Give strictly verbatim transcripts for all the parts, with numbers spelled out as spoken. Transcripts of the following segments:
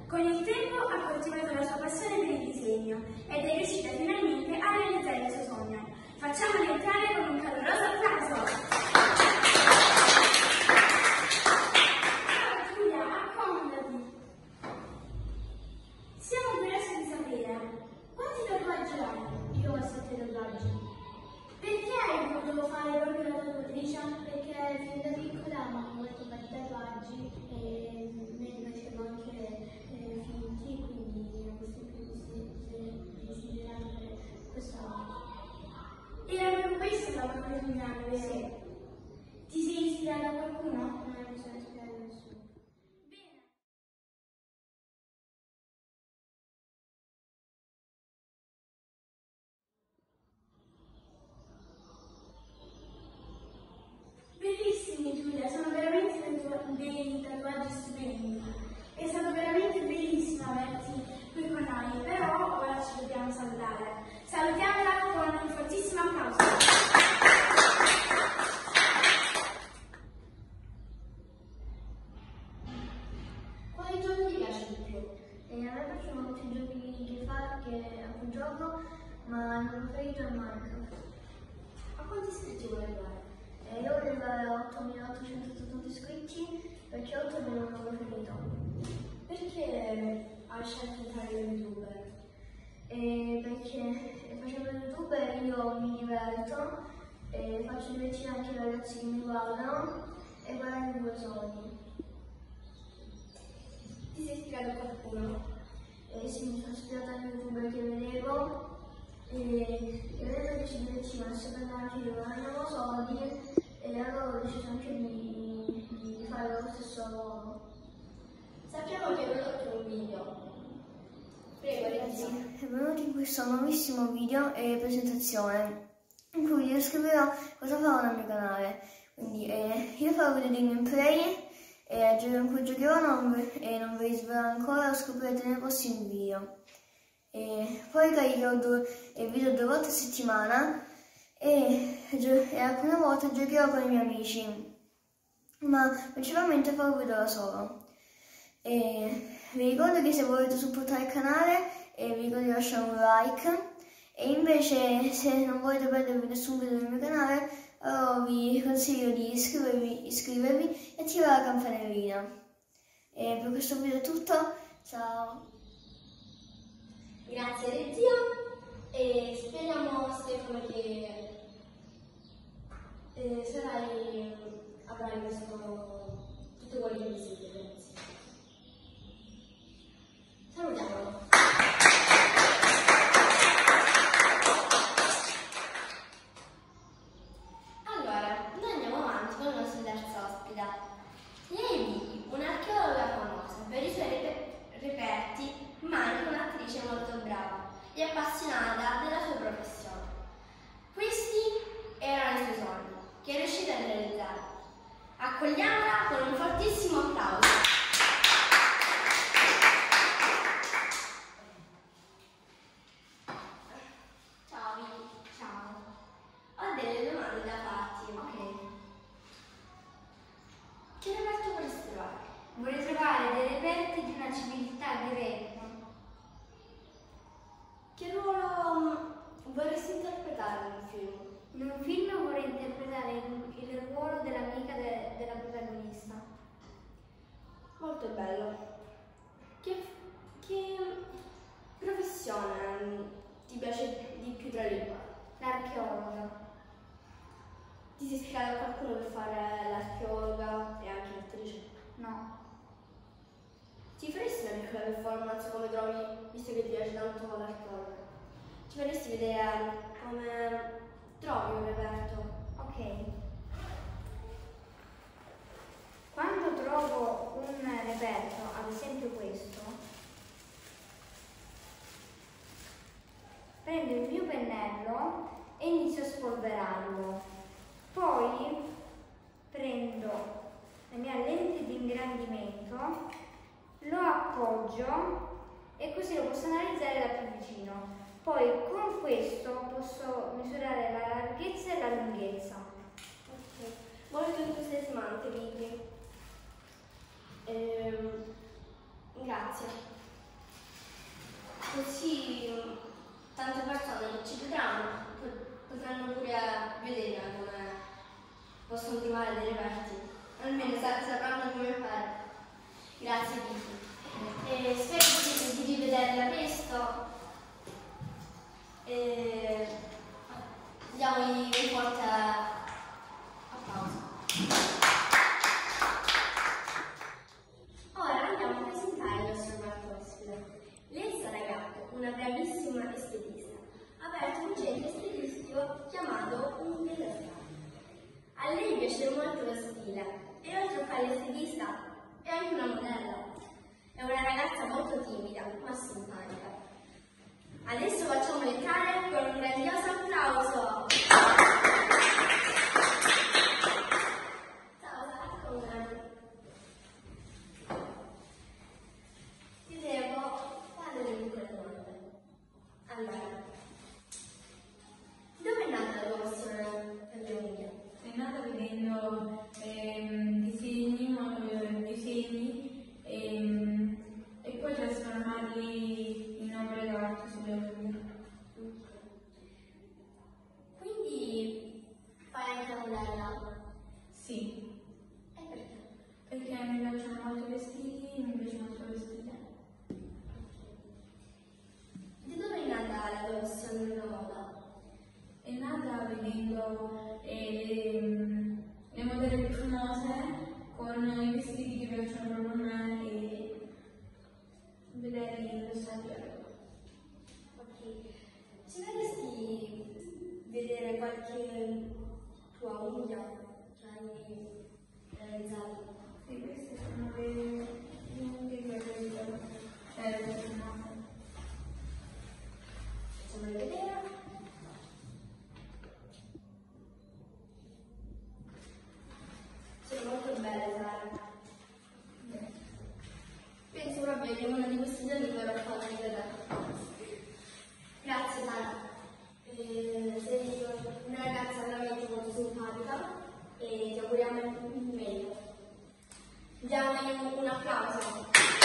Con il tempo ha coltivato la sua passione per il disegno ed è riuscita finalmente a realizzare il suo sogno. Facciamoli entrare con un caloroso applauso! Ciao Giulia, accomodati! Siamo curiosi di sapere quanti tatuaggi hai? Io ho sette tatuaggi. Perché hai voluto fare proprio la tatuatrice? Perché fin da piccola amavo molto fare i tatuaggi e ne facevo anche eh, finti, quindi mi ero sempre desiderata fare questo. Era proprio questo la tua originale, vero? Sì. Ti sei ispirata a qualcuno? No, non mi sono ispirata a nessuno. Bene. Bellissimi Giulia, sono veramente dei tatuaggi stupendi. È stato veramente bellissimo averti qui con noi, però ora ci dobbiamo salutare. Salutiamola con un fortissimo applauso. Quali giochi ti piace di più? Eh, a me piacciono molti giochi che fa che a cui gioco, ma il mio preferito è Minecraft. A quanti iscritti vuoi arrivare? Eh, io voglio arrivare a ottomilaottocentottanta iscritti perché otto è il mio numero preferito. Perché hai scelto di fare youtuber? Eh, perché facendo youtuber io mi diverto, eh, faccio divertire anche i ragazzi che mi guardano e guadagno due soldi. Ti sei ispirato a qualcuno? Eh, sì, mi sono ispirata agli youtuber che vedevo e, e vedevo che ci divertivano, sapendo anche che guadagnavo soldi e allora ho deciso anche di, di fare lo stesso lavoro. Sappiamo che hai prodotto un video. Prego, Letizia. Benvenuti in questo nuovissimo video e presentazione in cui vi descriverò cosa farò nel mio canale. Quindi eh, io farò vedere dei gameplay e il gioco in cui giocherò non, e non ve li svelerò ancora, lo scoprirete nei prossimi video. E poi caricherò due video due volte a settimana e, e alcune volte giocherò con i miei amici, ma principalmente farò video da solo. E vi ricordo che se volete supportare il canale eh, vi ricordo di lasciare un like e invece se non volete perdervi nessun video del mio canale allora vi consiglio di iscrivervi, iscrivervi e attivare la campanellina. E per questo video è tutto, ciao! Grazie Letizia e speriamo Stefano che eh, sarai, avrai questo, tutto quello che desideri. Salutiamolo. Allora, noi andiamo avanti con la nostra terza ospita. Lei è Vicky, un'archeologa famosa per i suoi reper reperti, ma anche un'attrice molto brava e appassionata della sua professione. Questi erano i suoi sogni, che è riuscita a realizzare. Accogliamola con un fortissimo applauso. Ciao Vicky. Ciao. Ho delle domande da farti. Ok. Che reperto vorresti trovare? Vorrei trovare dei reperti di una civiltà greca. Che ruolo vorresti interpretare nel film? In un film vorrei interpretare il, il ruolo dell'amica de, della protagonista. Molto bello. Che, che professione ti piace di più tra le due? L'archeologa. Ti sei ispirata a qualcuno per fare l'archeologa e anche l'attrice? No. Ti faresti una piccola performance come trovi, visto che ti piace tanto l'archeologa? Ci faresti vedere come trovi un reperto? Ok. Quando trovo un reperto, ad esempio questo, prendo il mio pennello e inizio a spolverarlo. Poi prendo la mia lente di ingrandimento, lo appoggio e così lo posso analizzare da più vicino. Poi con questo posso misurare la larghezza e la lunghezza. Ok. Molto entusiasmante, Vicky. Ehm, grazie. così tante persone che ci vedranno potranno pure vedere come possono trovare dei reperti, almeno sapranno come fare. Grazie Vicky. E spero di, di rivederla presto. E diamogli un forte applauso. Ora andiamo a presentare il nostro quarto ospite. Lei sarà Gatto, una bravissima estetista. Ha aperto un centro estetistico chiamato Università. A lei piace molto lo stile e oltre a fare l'estetista è anche una modella. È una ragazza molto timida ma simpatica. Adesso facciamo entrare con un grandioso applauso. Ciao, Sara, come? Dicevo, fare delle piccole domande. Allora, dove è nata la tua passione per le unghie? È nata vedendo ehm, disegni, eh, disegni ehm, e poi trasformarli in opere d'arte sulle unghie. Quindi fai anche la modella? Sì, E perché? perché mi piacciono molto i vestiti, mi piace molto vestire. Di dove è nata la tua passione per la moda? È nata vedendo eh, le, le modelle più famose con i vestiti che piacciono proprio a me e vederli indossati a loro. Ok. Ci vorresti vedere qualche tua unghia che hai realizzato? Sì, queste sono le le unghie che ho realizzato. Cioè, le formate. Facciamole vedere. Sono molto belle, Sara. Penso proprio che uno di questi giorni dovrò farmi vedere. Grazie, Sara. Eh, sei una ragazza veramente molto simpatica e ti auguriamo il meglio. Diamogli un applauso.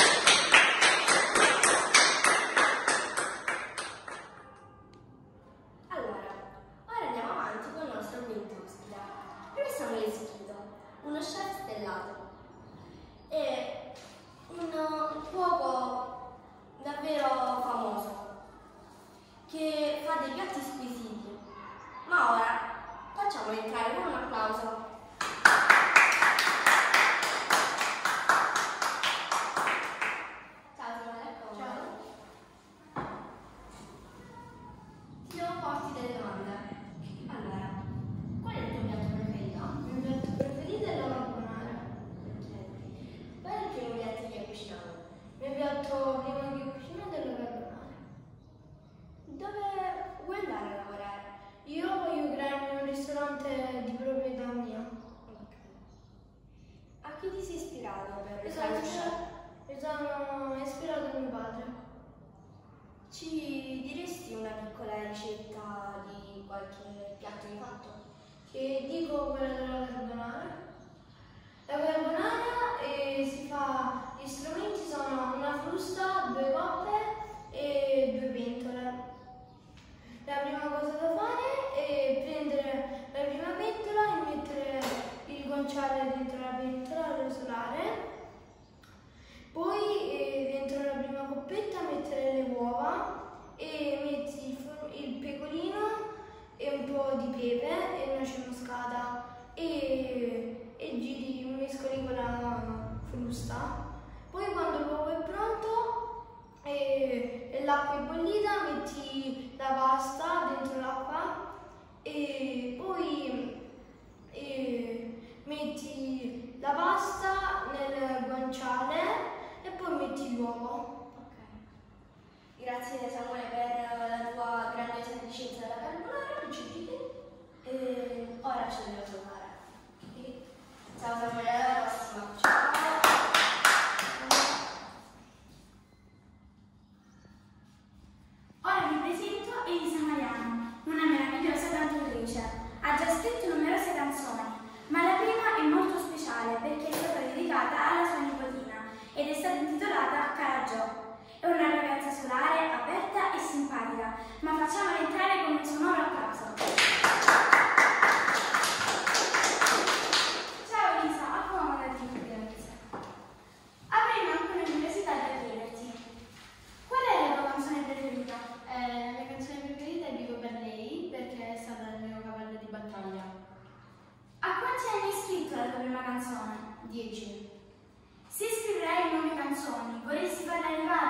Allora, ora andiamo avanti con il nostro quinto ospite. Rivestiamo l'esquisito, uno chef stellato. È un cuoco davvero famoso che fa dei piatti squisiti. Ma ora facciamolo entrare con un applauso. Ciao Simone, come? Ciao. Ti devo porti delle domande. Allora, qual è il tuo piatto preferito? Il mio piatto preferito è la carbonara. Ok. Qual è il primo piatto che hai cucinato? Il mio piatto prima di cucinare è la carbonara. Dove vuoi andare a lavorare? Io voglio crearmi un ristorante di proprietà mia. Ok. A chi ti sei ispirato per Mi fare sono, lo chef? mi sono ispirato a mio padre. Ci diresti una piccola ricetta di qualche piatto che hai fatto? Che dico quella della carbonara. La carbonara eh, si fa, gli strumenti sono una frusta, due coppe e due pentole. La prima cosa da fare è prendere la prima pentola e mettere il guanciale dentro la pentola, rosolare. Poi eh, dentro la prima coppetta mettere le uova e metti il, for- il pecorino e un po' di pepe e noce moscata e, e giri, mescoli con la frusta. Poi quando l'uovo è pronto e, e l'acqua è bollita metti la pasta dentro l'acqua e poi e, metti la pasta nel guanciale e poi metti l'uovo. Ok. Grazie Samuele per la tua grandiosa conoscenza della carbonara, non ci giri. E ora ce ne devo fare. Quindi, ciao Samuele, alla prossima. Ciao. Ora vi presento Elisa Mariano, una meravigliosa cantautrice. Ha già scritto numerose canzoni, ma la prima è molto speciale perché è stata dedicata alla sua nipotina ed è stata intitolata Cara Gio. È una ragazza solare, aperta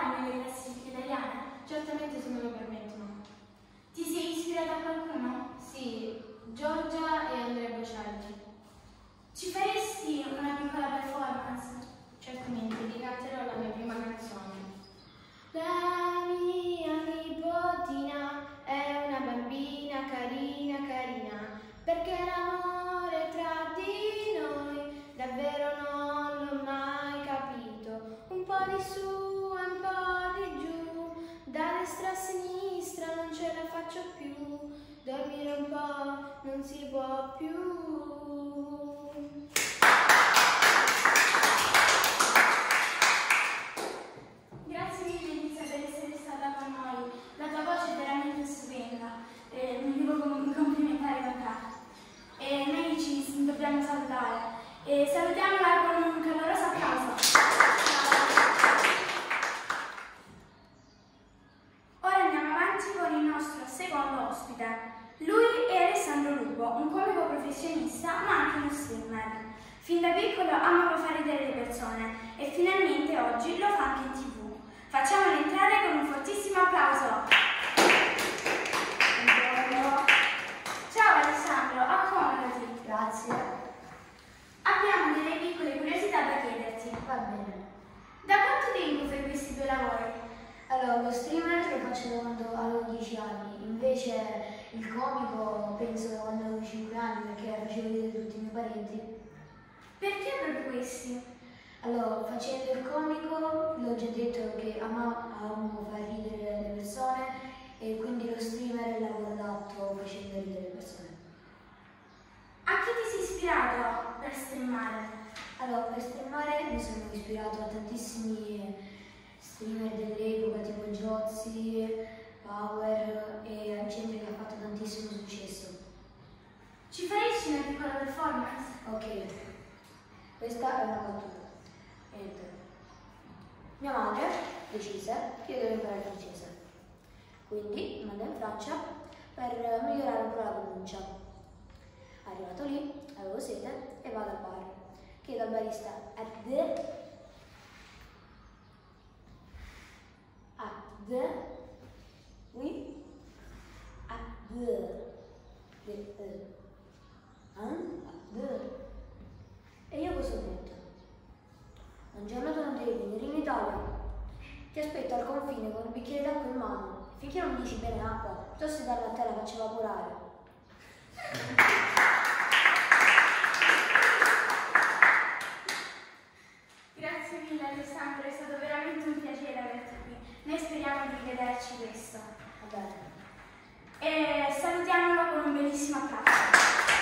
entrare nelle classifiche italiane? Certamente se me lo permettono. Ti sei ispirata a qualcuno? Sì, Giorgia e Andrea Bociaggi. Ci faresti una piccola performance? Certamente, vi canterò la mia prima canzone. La mia nipotina è una bambina carina carina, perché l'amore tra di noi davvero non l'ho mai capito. Un po' di su e un po' di giù, da destra a sinistra non ce la faccio più, dormire un po' non si può più. Grazie mille Elisa per essere stata con noi, la tua voce è veramente stupenda, eh, mi devo com- complimentare con te. E noi ci dobbiamo salutare, e salutiamola con un caloroso applauso. Ora andiamo avanti con il nostro secondo ospite. Lui è Alessandro Lupo, un comico professionista ma anche uno streamer. Fin da piccolo amava far ridere le persone e finalmente oggi lo fa anche in tv. Facciamolo entrare con un fortissimo applauso. Buongiorno. Ciao Alessandro, accomodati. Grazie. Abbiamo delle piccole curiosità da chiederti. Va bene. Da quanto tempo fai questi due lavori? Allora, lo streamer lo faccio da quando avevo dieci anni, invece il comico penso da quando avevo cinque anni perché facevo vedere tutti i miei parenti. Perché proprio questi? Allora, facendo il comico l'ho già detto che ama- amo far ridere le persone e quindi lo streamer è il lavoro adatto facendo ridere le persone. A chi ti sei ispirato per streamare? Allora, per streamare mi sono ispirato a tantissimi streamer dell'epoca tipo Giozzi, Power e gente che ha fatto tantissimo successo. Ci faresti una piccola performance? Ok, questa è una battuta. Niente. Mia madre decise che io devo imparare il francese, quindi mi andai in Francia per migliorare un po' la pronuncia. Arrivato lì, avevo sete e vado al bar. Chiedo al barista a de a de oui a de de e an a de. E io cosa ho detto? Un giorno tu non devi venire in Italia, ti aspetto al confine con un bicchiere d'acqua in mano, finché non mi dici bene acqua, piuttosto di darla a te la faccio evaporare. Grazie mille Alessandro, è stato veramente un piacere averti qui. Noi speriamo di rivederci presto. Va bene. E salutiamolo con un bellissimo applauso.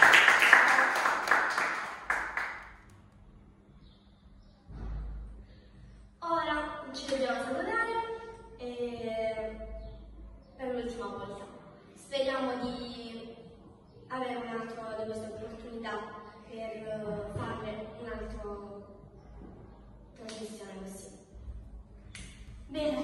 Ora ci dobbiamo salutare e per l'ultima volta. Speriamo di avere un'altra di queste opportunità per farne un'altra trasmissione così. Bene,